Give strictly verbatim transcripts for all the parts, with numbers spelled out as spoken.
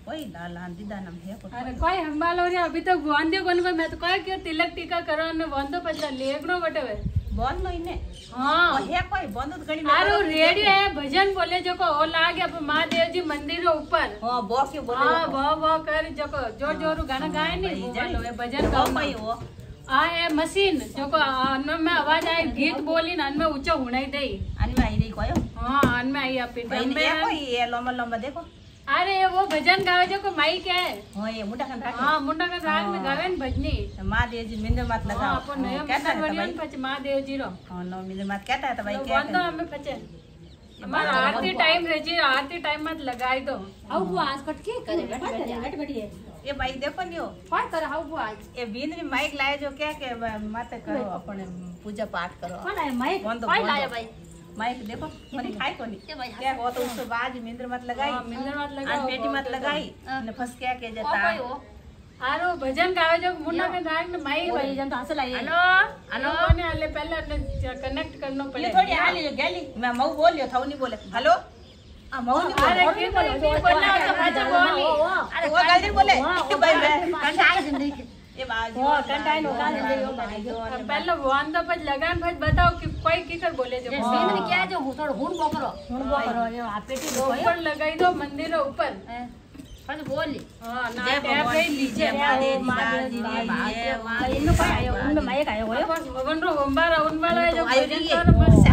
कोई लाल आंधी दानम है को अरे कोई हंबालो रे अभी तक वांदे कोन पे मैं तो कह के तिलक टीका करो ने वांदो पछला लेगनो बटवे बोल नो इने हां है कोई बंद गणी में आरो रेडियो है भजन बोले जो को ओ लागे अब महादेव जी मंदिर रे ऊपर हां बो के बोले हां बो बो कर जो को जोर जोर गाना गाए नी बोलो है भजन गाओ भाई वो आ है मशीन जो को अन में आवाज आए गीत बोली न अन में ऊंचा हुणाई दे अन में आई रही कोयो हां अन में आई पे भाई ये कोई ये लंबा लंबा देखो अरे वो भजन गावे जो को माइक है हां ये मुंडा कन राख हां मुंडा का राग में गावे न भजनी महादेव जी मिंदर मत लगाओ हां अपन नया कहता है भाई पछ महादेव जी रो हां नो मिंदर मत कहता है तो भाई क्या बंदो हमें पछे हमारा आरती टाइम रे जी आरती टाइम मत लगाई दो हाउ वो आज कट के करे बैठ बैठ बैठ बैठिए ये भाई देखो नियो कौन करे हाउ वो आज ये बीन में माइक लाए जो क्या के मत करो अपन पूजा पाठ करो कौन है माइक कौन लाया भाई माइक देखो मने खाई कोनी क्या वो तो उसके बाद मिंदर मत लगाई मिंदर मत लगाई अन पेटी मत लगाई ने फंस क्या के जता आरो भजन गावे जो मुन्ना के दाग ने माइक भाई जन तो हंस लाई हेलो हेलो ने आले पहले कनेक्ट करनो पड़े ये थोड़ी आ लियो गैली मैं मऊ बोलियो थाऊ नहीं बोले हेलो आ मऊ नहीं बोले अरे की बोला तो भाजा बोली अरे वो गलती बोले भाई मैं कंटाई जिंदगी ये बात वो कंटाई नो गाल दे यो भाई पहले वान तो पज लगान भज बताओ कि कोई की कर बोले जो सीन में क्या जो थोड़ा हुन बोकरो हुन बोकरो ये आ पेटी दो ऊपर लगाई दो मंदिर रे ऊपर बस बोली हां ना टैप ले लीजिए महादेव जी महादेव इनको कोई आयो उनमें माइक आयो होयो बस भगवान रो ओंबारा उन वाला है जो भजन ये कर बस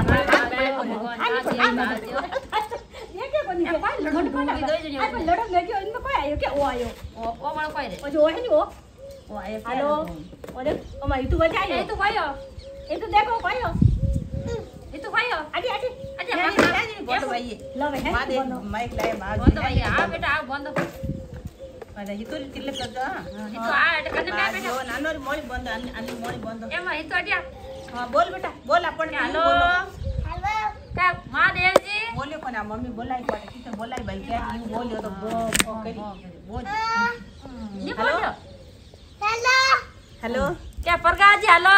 ये क्या कोनी है कोई लड़न कोई दो जने आ कोई लड़न लेके इनमें कोई आयो क्या वो आयो ओ ओ वाला कोई रे ओ जो है नी वो वो आए हेलो ओ देख ओ माई तू बजा ये तो कोई ये तो देखो कोई ये तो कोई आडी आडी आडी नहीं बोलो भाई ये लो भाई महादेव माइक लाए मां बंद भाई आ बेटा आ बंद अरे ये तो तिलक कर दो ये तो आ कने पे बेटा जो नानो मोड़ी बंद अन्नी मोड़ी बंद ए मां ये तो आडिया हां बोल बेटा बोल अपन हेलो हेलो का महादेव जी बोलियो कोना मम्मी बोलाई पड़े कितने बोलाई भाई क्या यू बोलियो तो बो बो करी बोल ये बोलियो हेलो हेलो क्या प्रकाश जी हेलो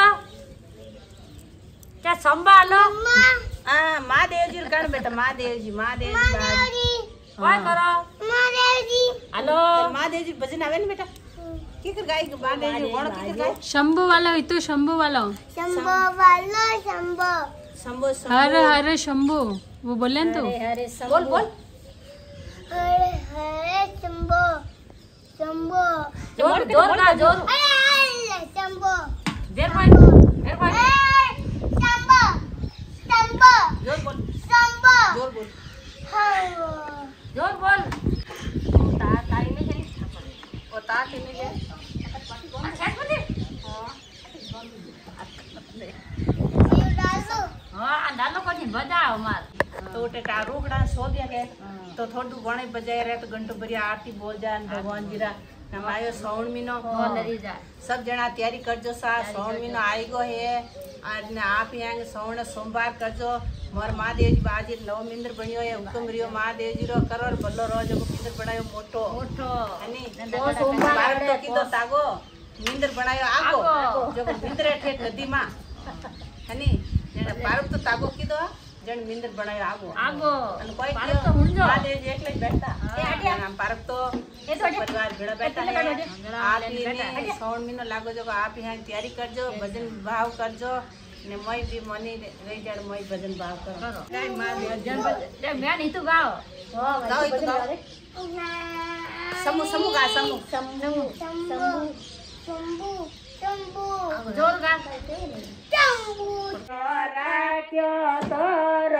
क्या संभा हेलो आ महादेव जी कण बेटा महादेव जी महादेव जी काय करो महादेव जी हेलो महादेव जी भजन आवे न बेटा की कर गाई महादेव जी कोण की कर गाई शंभू वाला इतो शंभू वाला शंभो वालो शंभो शंभो हरे हरे शंभू वो बोले न तो अरे बोल बोल हरे हरे शंभो शंभो जोर जोर का जोर अरे शंभो देर भाई देर भाई शंभो शंभो जोर बोल शंभो जोर बोल जोर बोल ता ताई में चली ओ ता के में ले अच्छा बोले ये डालो हां डालो को नहीं बजाओ मार तो टेटा रोकड़ा सो दिया के तो थोड़ू गणे बजाय रहे तो घंटो भरी आरती बोल जा भगवान जीरा हमायो श्रावण महीनो नरी जा सब जना तैयारी करजो सा श्रावण महीनो आई गो है आज ने आप यहाँ श्रावण सोमवार करजो मोर महादेव जी बाजी नव मिंदर बनियो है हुकुम रियो महादेव जी रो करो बल्लो रो जो मिंदर बनायो मोटो मोटो हनी तो सोमवार तो कीधो तागो मिंदर बनायो आगो जो मिंदर ठेठ नदी मा हनी ने पारब तो तागो कीधो जण मिंदर बनायो आगो आगो अन कोई पारब तो हुन जो महादेव जी एकले बैठता ए हटिया नाम पारब तो ए तो परिवार भेड़ा बैठा है आप ही श्रावण महीनो लागो जो आप यहाँ तैयारी करजो भजन भाव करजो ने मई भी मनी रही जाड़ मई भजन भाव करो काय महादेव जन ले मैं नहीं तो गाओ गाओ ई तो गाओ समूह समूह गा समूह शंभो शंभो शंभो शंभो जोर गा शंभो राख्यो तोर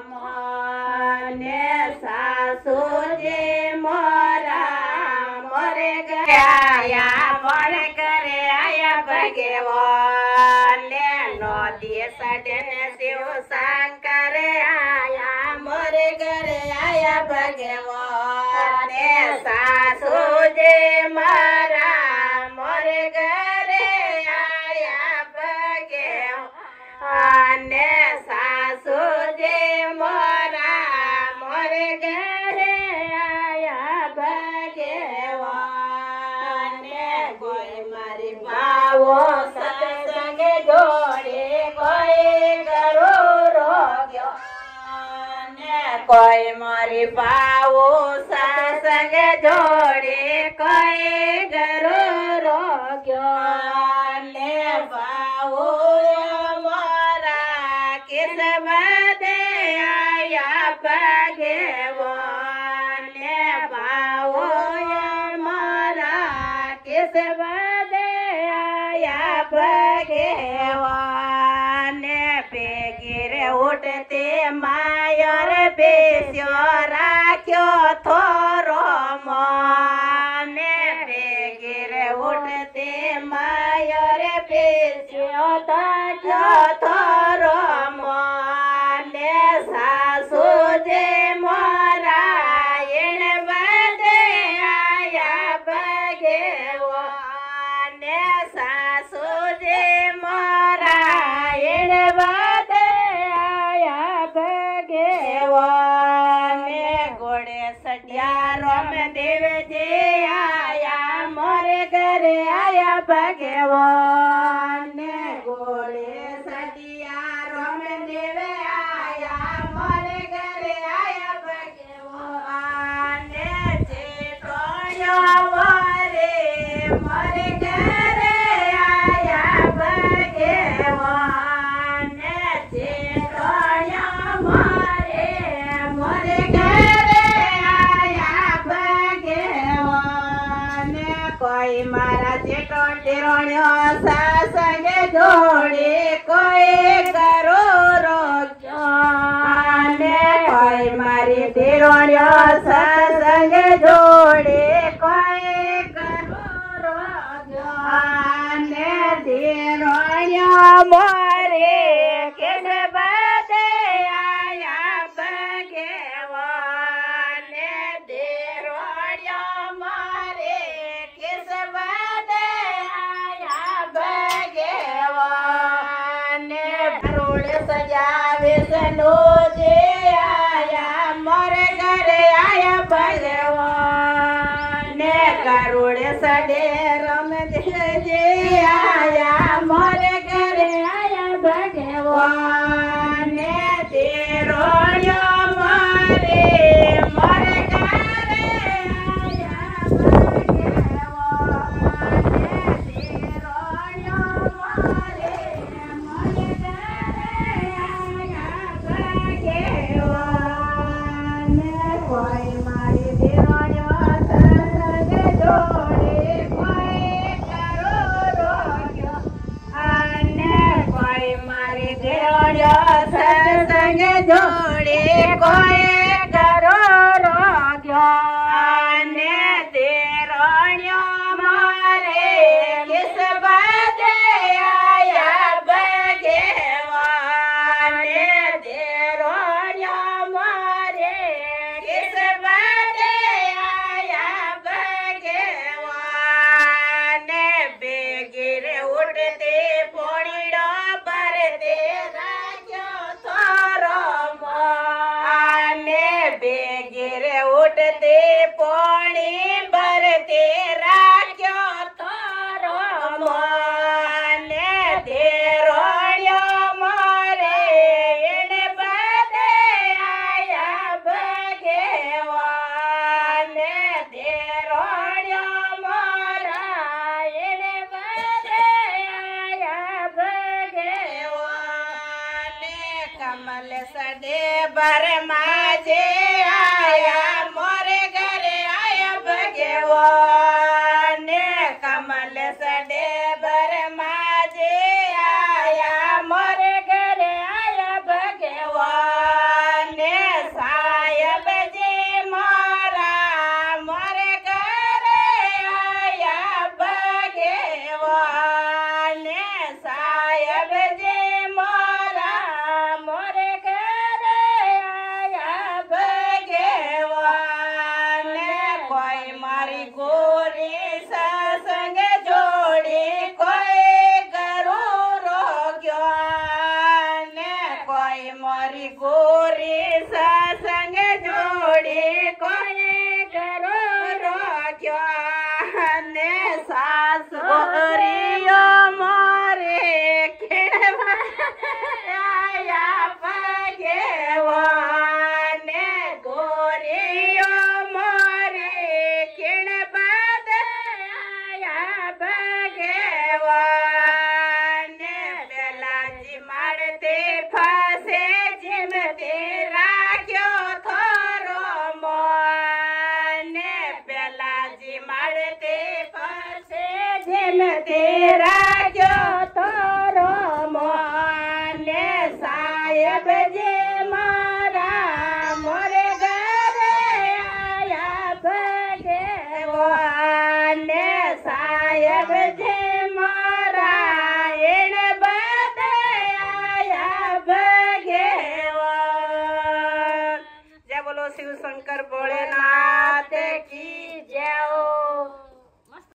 मने सासु जे मोरा मोरे गया मोरे करे आया भगवान ले नदी सटन शिव शंकर आया मोरे घरे आया भगवान सासु जे मारा मोरे घरे आया भगवान सासु जे मोरा मोरे घरे आया भगवान कोई मारी बावो सत्संग जोड़े कोई करो रोग्यो कोई मारी बावो सत्संग जोड़े किस बदे आया भगवान बेगिर उठते मायर बेस्यो राख्यो थोरो मन बेगिर उठते मायर बेस्यो राख्यो थोरो मन सासू जे मोरायण बदे आया भगवान सासू जे मोरायण बदे आया भगवान घोड़े सटिया राम देव जे आया मोरे घरे आया भगवान घोड़े सटिया राम देव आया मोरे घरे आया भगवान जेठोयो मोरे मोरे घरे आया भगवान जेठोयो मोरे मोरे घरे आया भगवान कोई मारा जेठो टेरोण्यो सासंग जोड़े कोई करो रोग्यान कोई मारी टेरोण्यो सासंग जोड़े कोई करो रोग्यान टेरोण्यो मोरे किस बदे आया भगवान टेरोण्यो मोरे किस बदे आया भगवान रोड सजावे सनो जे आया मोरे घरे आया भगवान करोड़ सडे रम जे आया मोरे घरे आया भगवान तेरोड़ियो मोरे मोरे घरे आया भगवान तेरोड़ियो मोरे मोरे घरे आया भगवान कोई मारी तेरोड़ियो सत्संग जोड़े कोई करो रोग्यो आने कोई मारी तेरोड़ियो सत्संग जोड़े कोई करो रोग्यो आने तेरोड़ियो मोरे किस बदे आया भगवान तेरोड़ियो मोरे किस बदे आया भगवान बेगिर उठते पोड़ीड़ो भरते राख्यो थोरो मन बेगिर उठते पोणी भरते राख्यो थोरो मन तेरोड़ियो मोरे एण बदे आया भगवान तेरोड़ियो मोरा एण बदे आया भगवान कमल सडे बर माजे आया मोरे घरे आया भगवान कमल सडे बर माजे आया मोरे घरे आया भगवान सायब जे मोरा मोरे घरे आया भगवान सायब जे मोरा मोरे घरे आया भगवान कोई मारी गोरी सत्संग जोड़ी कोई करो रोग्यान कोई मारी गोरी सत्संग जोड़ी कोई करो रोग्यान सासुरियो मोरे किणवा आया भगवान गोरियो मोरे किणवा રાખ્યો તોરો મોને સાહેબ જે મારા મોરે ઘરે આયા ભગવાને સાહેબ જે મારા એને બધે આયા ભગવાન. જય બોલો શિવ શંકર ભોળેનાથ.